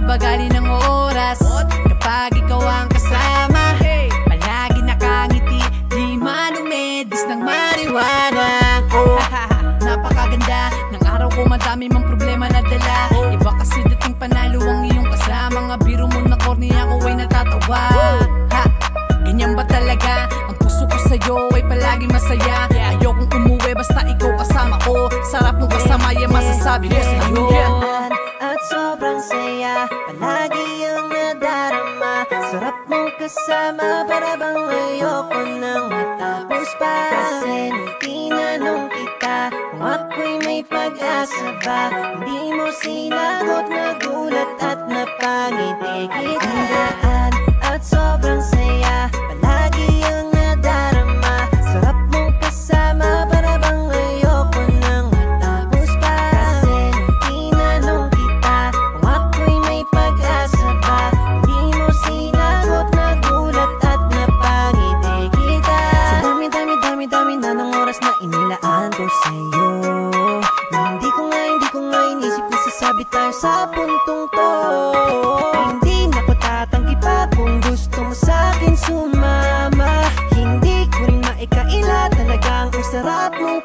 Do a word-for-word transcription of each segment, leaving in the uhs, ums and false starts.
bagali ng oras kapag ikaw ang kasama. Palagi nakangiti, di manumedis ng mariwana. Oh, napakaganda ng araw ko, madami mang problema na dala. Iba kasi dating panalo ang iyong kasama. Nga biro mo na corny, ako ay natatawa. Ha, ganyan ba talaga? Ang puso ko sa'yo ay palagi masaya. Ayokong umuwi basta ikaw kasama ko. Sarap mo kasama, yan masasabi ko sa'yo. At sobrang saya, palagi ang nadarama. Sarap mong kasama, para bang ayoko nang matapos pa. Kasi nung tinanong kita kung ako'y may pag-asa ba, hindi mo sinagot, nagulat at napangiti kita. At sobrang saya, palagi ang nadarama. Sarap mong kasama, para bang ayoko nang matapos pa. Kasi nung tinanong kita kung ako'y may pag-asa ba, hindi mo sinagot, nagulat at napangiti kita. Sa dami-dami-dami-dami na ng oras na inilaan ko sa'yo, hindi ko nga, hindi ko nga inisip na sasabi tayo sa puntong to. Hindi na ko tatanggi pa kung gusto mo sa'kin sumama. Hindi ko rin maikaila, talagang ang sarap mong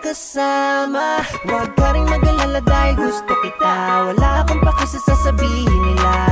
kasama. Huwag ka rin mag-alala dahil gusto kita, wala akong paki sa sasabihin nila.